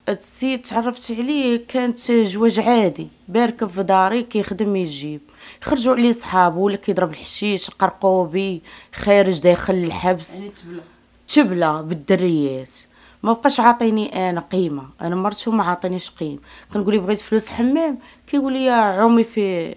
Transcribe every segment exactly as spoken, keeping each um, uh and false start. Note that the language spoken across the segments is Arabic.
هاد السيد تعرفت عليه كانت جواج عادي، بارك في داري كيخدم يجيب، يخرجوا عليه صحابو ولا كيضرب الحشيش قرقوبي خارج داخل الحبس. يعني تبلا تبلا بالدريات. ما بقاش عاطيني انا قيمه، انا مرتو ما عاطينيش قيمه. كنقول ليه بغيت فلوس حمام، كيقول لي عومي في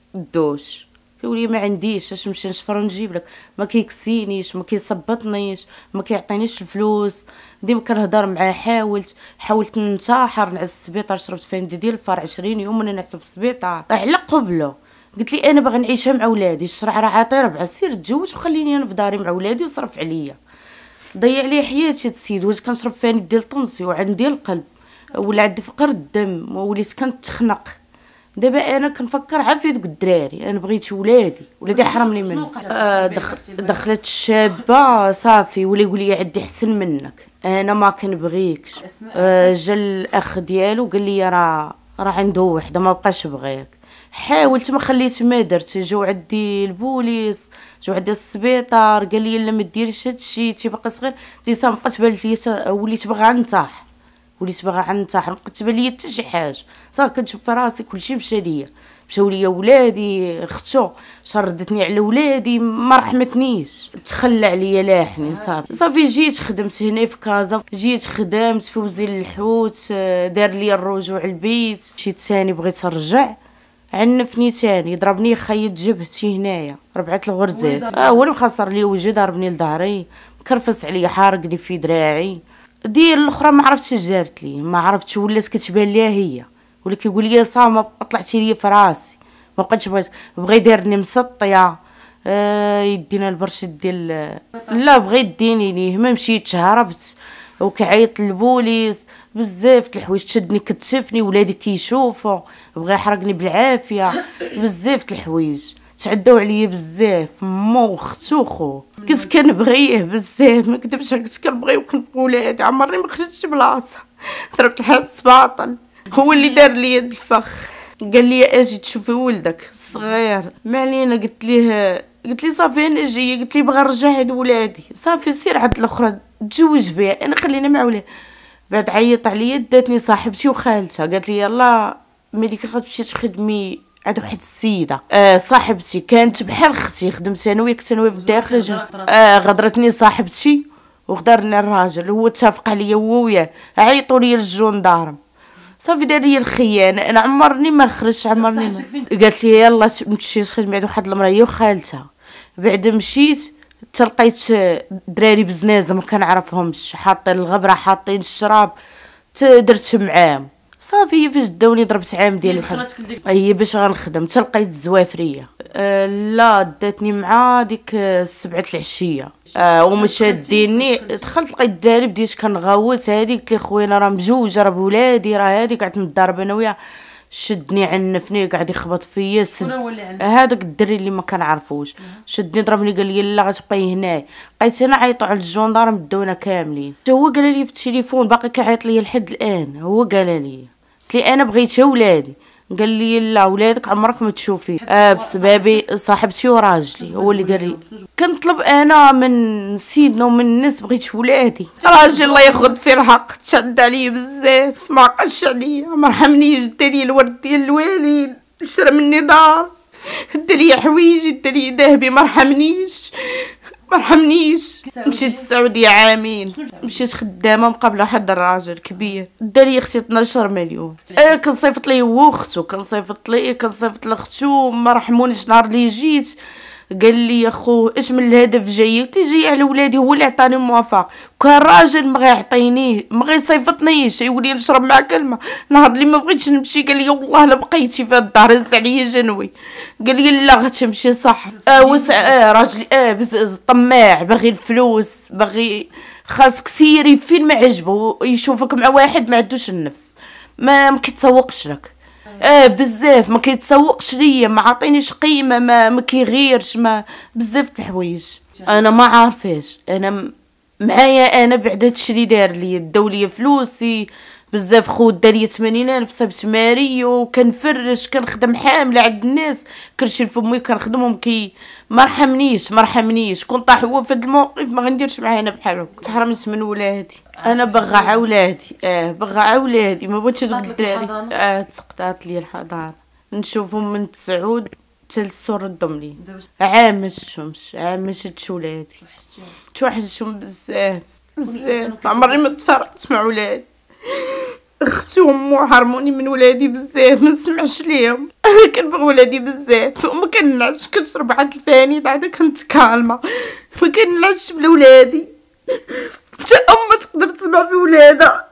الدوش، كيقول لي ما عنديش اش نمشي نشفر ونجيب لك. ما كيكسينيش، ما كيصبطنيش، ما كيعطينيش الفلوس. ديما كنهضر معاه. حاولت حاولت ننتحر، نعس السبيطار، شربت فاندي ديال الفار عشرين يوم وانا نعس في السبيطار على قبله. قلت لي انا باغا نعيشها مع ولادي، الشرع راه عاطي ربعه، سير تزوج وخليني انا في داري مع ولادي وصرف عليا. ضيع لي حياتي هاد السيد. واش كنشرب فاني ديال طنسي وعندي القلب، ولا عندي فقر الدم، وليت كنتخنق. دابا انا كنفكر عافيه دوك الدراري، انا بغيت ولادي، ولادي حرمني مني. آه دخل دخلت شابه صافي ولا يقول لي عندي احسن منك، انا ما كنبغيكش. آه جا الاخ ديالو قال لي راه راه عنده وحده ما بقاش بغيك. حاولت ما خليت ما درت. جاو عندي البوليس، جاو عندي السبيطار، قال لي لا ما ديريش هادشي، انت باقي صغير. دي صافي بقات بانت لي وليت باغا ننتحر، وليت باغا ننتحر، ما بقات تبان ليا حتى شي حاجه. صافي كنشوف في راسي كلشي مشى ليا، مشاو ليا ولادي، اختو شردتني على ولادي، ما رحمتنيش، تخلى عليا لاحني. صافي صافي جيت خدمت هنا في كازا، جيت خدمت في وزير الحوت، دار لي الرجوع البيت. مشيت ثاني بغيت نرجع، عنفني تاني، ضربني خيط جبهتي هنايا ربعه الغرزات. اه هو اللي مخسر لي وجهي، ضربني لظهري، كرفس عليا، حارقني في دراعي. ديال الاخرى ما عرفتش اش دارت لي، ما عرفتش، ولات كتبان ليها هي، ولا كيقول لي صا طلعتي لي في راسي، ما بقيتش بغيت. بغى يديرني مسطيه. آه يدينا البرشد ديال، لا بغى يديني ليه، ما مشيتش، هربت وكيعيط للبوليس. بزاف د الحوايج، تشدني كتشفني، ولادي كيشوفوا، بغى يحرقني بالعافيه. بزاف د الحوايج تعداو عليا بزاف، مو وختو وخو. كنت كنبغيه بزاف، ما كنتش كنت كنبغيه وكنبغي ولادي، عمرني ما خرجتش بلاصه. ضربت الحبس باطل، هو اللي دار لي هاد الفخ. قال لي اجي تشوفي ولدك الصغير، ما علينا. قلت ليه قلت لي صافي انا جايه، قلت لي بغا نرجع عند ولادي. صافي سير عند الاخرى تزوج بها، انا خلينا مع ولادي. بعد عيط عليا، داتني صاحبتي وخالتها، قالت لي يلا ملي كتمشي تخدمي عند واحد السيده. آه صاحبتي كانت بحال اختي، خدمت انا وياك انا ويا في الداخل. آه غدرتني صاحبتي وغدرني الراجل، هو اتفق عليا هو وياه، عيطوا لي الجندارم. صافي دار لي الخيانه. انا عمرني ما خرجت، عمرني ما. قالت لي يلا نمشي تخدمي عند واحد المراه هي وخالتها. بعد مشيت تلقيت دراري بزنازه ما كنعرفهمش، حاطين الغبره، حاطين الشراب، درت معاهم. صافي فاش داوني ضربت عام ديال الحبس، هي باش غنخدم. تلقيت الزوافريه. أه لا داتني مع ديك السبعة العشيه. أه وما شاديني، دخلت لقيت الدراري، بديت كنغوت. هادي قلت لي خويا راه مجوجه، راه بولادي، راه هادي قعدت نضرب انا وياه. شدني عنفني، قاعد يخبط فيا. هذاك الدري اللي ما كنعرفوش شدني ضربني، قال لي لا غتبقاي هنا. بقيت انا عيطوا على الجندارم، داونا كاملين. هو قال لي في التليفون، باقي كيعيط لي لحد الان. هو قال لي، قلت لي انا بغيتها ولادي. قال لي لا ولادك عمرك ما تشوفيه. اه بسببي صاحبتي وراجلي هو اللي قال لي. كنطلب انا من سيدنا ومن الناس، بغيت ولادي. راجل الله ياخذ في الحق، تشد عليا بزاف، ما عقلش عليا، ما رحمنيش. دا لي الورد ديال الوالد، شرى مني دار، دا لي حوايجي، دا لي ذهبي، ما رحمنيش ما رحمنيش. مشيت السعوديه عامين، مشيت خدامه مقابله واحد الراجل كبير، دار لي اختي اثناش مليون. اه كنصيفط ليه هو وختو، كنصيفط ليه كنصيفط لختو، ما رحمونيش. نهار اللي جيت قال لي يا خو اش من الهدف جاي؟ قلت جاي على ولادي، هو اللي عطاني موافقه. كان راجل ما غيعطيني، ما غيصيفطنيش، يقول لي نشرب معاك كلمه. نهار اللي ما بغيتش نمشي قال لي والله لا بقيتي في الدار، هز عليا جنوي، قال لي لا غتمشي صح. اه وس اه راجلي اه بس طماع، باغي الفلوس، باغي خاصك سيري فين ما عجبه، يشوفك مع واحد ما عندوش النفس، ما ما كيتسوقش لك. اه بزاف ما كيتسوقش ليا، ما عاطينيش قيمه، ما ما كيغيرش، ما بزاف د الحوايج انا ما عارفاش. انا معايا انا بعد هادشي اللي دار ليا، داو ليا فلوسي، بزاف خود داري ثمانين الف صبت ماريو، كنفرش كنخدم حامله عند الناس، كنشيل فمي كنخدمهم كي ما رحمنيش ما رحمنيش. كون طاح هو في هذا الموقف ما غنديرش معاه انا بحال هكا. تحرمت من ولادي انا بغا ولادي اه بغا ولادي ما بغيتش هذوك الدراري اه تسقطات لي الحضانه. نشوفهم من تسعود حتى للسور ردهم لي عام ما شفتهمش عام ما شفتش ولادي توحشتهم بزاف بزاف. عمري ما تفرقت مع ولادي، اختي وامو حرموني من ولادي بزاف ما نسمعش ليهم. انا كنبغي ولادي بزاف وما كنلعبش كنشرب واحد الفاني بعدا كنت كالمه ما كنلعبش بلا ولادي. حتى ام تقدر تسمع في ولادها.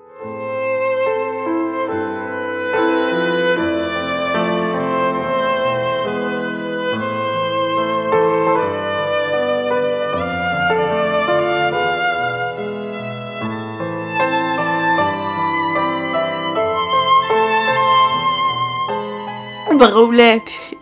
بغا ولادي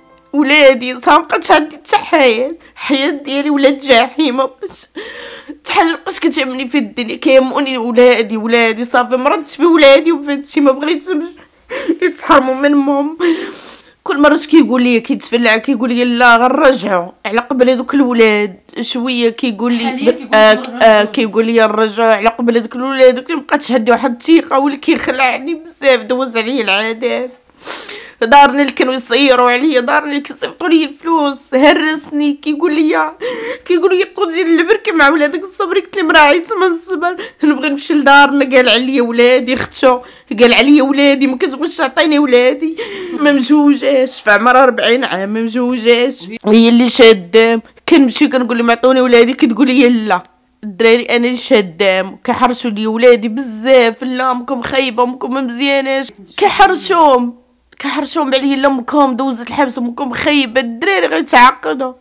ولادي صافي مبقاتش عندي حتى حياه حياه ديالي ولات جحيم مبقاش تحل مبقاش كتهمني في الدنيا كيهموني ولادي ولادي صافي مرضت بولادي وفهادشي ما بغيتش يتحرموا من امهم. كل مره كيقول لي كيتفلع كيقول لي لا غنرجعوا على قبل هذوك الولاد شويه كيقول لي آه آه كيقول لي نرجعوا على قبل هذوك الولاد. مبقاتش عندي واحد الثقه واللي كيخلعني بزاف دوز عليا العذاب. دارني اللي كانوا يصيروا عليا دارني اللي كيصيفطوا لي الفلوس هرسني كيقول لي كيقول لي قودي البركه مع ولادك الصبري. قلت له راعيت من الصبر نبغي نمشي لدارنا. قال عليا ولادي اختو قال عليا ولادي ما كتبغيش تعطيني ولادي. ما مجوجاش في عمرها أربعين عام ما مجوجاش هي اللي شادام. كنمشي كنقول لهم عطوني ولادي كتقول لي لا الدراري انا اللي شادام. كيحرشوا لي ولادي بزاف. لا امكم خايبه امكم ما مزياناش كيحرشوهم كحرشوهم عليا لامكم دوزت الحبس امكم خايبه. الدراري غيتعقدوا.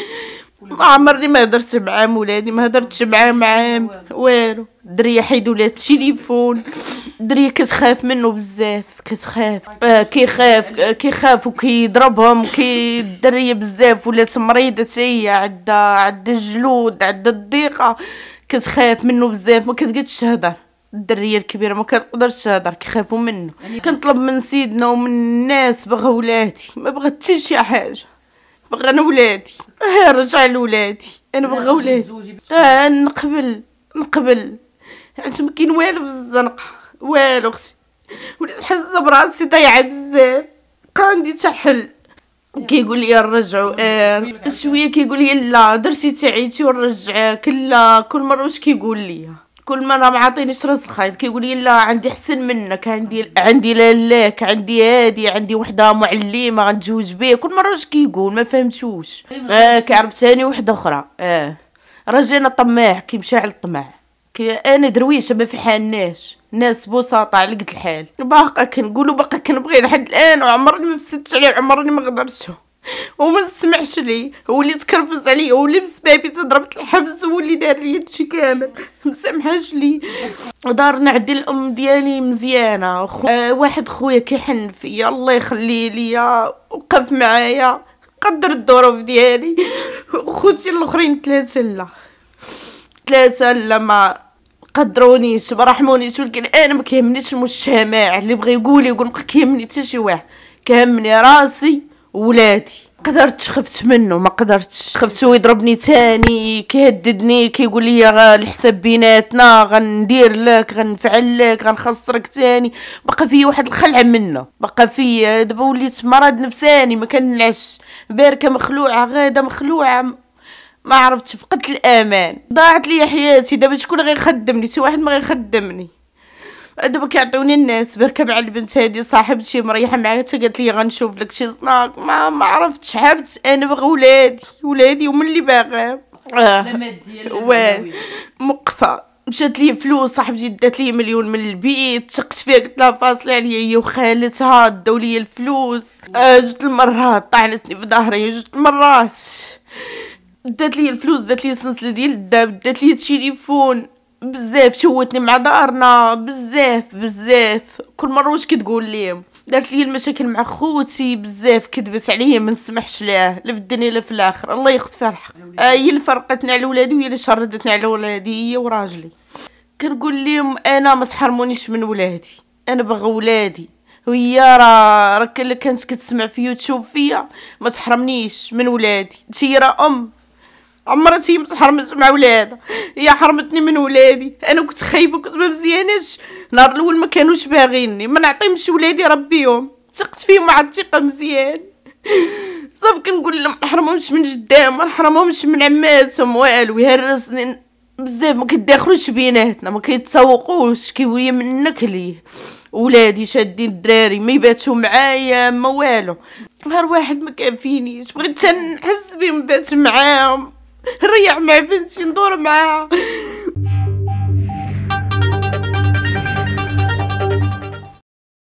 ما عمرني ما هدرت معاهم ولادي ما هدرتش معاهم عام والو. الدريه حيدوا لها التليفون. الدريه كتخاف منه بزاف كتخاف آه كيخاف آه كيخاف وكيضربهم كي الدريه بزاف ولات مريضه حتى هي عندها عندها الجلود عندها الضيقه كتخاف منه بزاف ما كتقدش تهضر. الدريه الكبيره ما كتقدرش تهضر كيخافوا منه. كنطلب من سيدنا ومن الناس بغا ولادي ما بغات حتى شي حاجه بغا انا ولادي ها رجع لولادي انا بغا ولادي اه نقبل نقبل حيت ما كاين والو في الزنقه والو اختي وليت حاسه براسي ضايعه بزاف عندي حتى حل. كيقول لي نرجعوا اه شويه كيقول لي لا درتي تعيتي ونرجعك. لا كل مره واش كيقول لي كل مره ما عاطينيش راس الخيط كيقول لي لا عندي احسن منك عندي عندي لالاك عندي هادي عندي وحده معلمه غنتزوج بيه. كل مره واش كيقول ما فهمتوش. اه كيعرف ثاني وحده اخرى اه راجلنا طماع كيمشي على الطمع. كي انا درويشه ما في حالناش ناس بساطه على قد الحال باقا كنقولوا باقا كنبغي لحد الان وعمرني ما فسدتش عليه عمرني ما غدرتو وما نسمعش ليه. هو اللي تكرفز عليا هو اللي بسبابي تضربت الحبس هو اللي دار لي هادشي كامل ما سامحاش لي. دارنا عندي الام ديالي مزيانه خو... آه واحد خويا كيحن فيا الله يخليه ليا وقف معايا قدر الظروف ديالي. خوتي الاخرين ثلاثه لا ثلاثه لا ما قدرونيش ما رحمونيش. ولكن انا ما كيهمنيش المجتمع اللي بغى يقول يقول ما كيهمني حتى شي واحد كيهمني راسي ولادي. قدرتش خفت منه ما قدرتش خفت هو يضربني تاني كيهددني كيقول لي الحساب بيناتنا غندير لك غنفعل لك غنخسرك تاني. بقى في واحد الخلعه منه بقى في دابا وليت مرض نفساني ما كنعش باركه مخلوعه غاده مخلوعه ما عرفتش فقدت الامان ضاعت لي حياتي. دابا شكون غيخدمني شي واحد ما غيخدمني. دابا كيعطيوني الناس بركه مع البنت هادي صاحبتي مريحه معايا حتى قالت لي غنشوف لك شي صناك ما ما عرفتش حبت انا بغا ولادي ولادي ومن اللي باغا اه لا ماديه لا مقفه. مشات لي فلوس صاحبتي دات لي مليون من البيت ثقت فيها قلت لها فاصله عليا هي وخالتها داو لي الفلوس. آه جوج المرات طعنتني في ظهري جوج المرات دات لي الفلوس دات لي سلسله ديال الذهب دات لي التليفون بزاف شوتني مع دارنا بزاف بزاف. كل مره واش كتقول ليهم دارت لي المشاكل مع خوتي بزاف كذبت عليا ما نسمحش ليه لا في الدنيا لا في الاخر الله يخت فيها الحق. آه هي اللي فرقتني على ولادي وهي اللي شردتني على ولادي هي وراجلي كنقول لهم انا ما تحرمونيش من ولادي، انا باغا ولادي، وهي راه راه كانت كتسمع فيا وتشوف فيا، ما تحرمنيش من ولادي. هي راه ام عمرها هي ما تحرمش مع ولادها، هي حرمتني من ولادي. انا كنت خايبه، كنت ما مزياناش، النهار الاول ما كانوش باغيني، ما نعطيهمش ولادي ربيهم، ثقت فيهم مع الثقه مزيان. صافي كنقول لهم ما نحرمهمش من جدام، ما نحرمهمش من عماتهم والو، يهرسني بزاف، ما كيداخلوش بيناتنا، ما كيتسوقوش، كيولي منك ليه. ولادي شادين الدراري ما يباتوا معايا ما والو، نهار واحد ما كافينيش، بغيت نحس بهم نبات معاهم، نريح مع بنتي ندور معاها.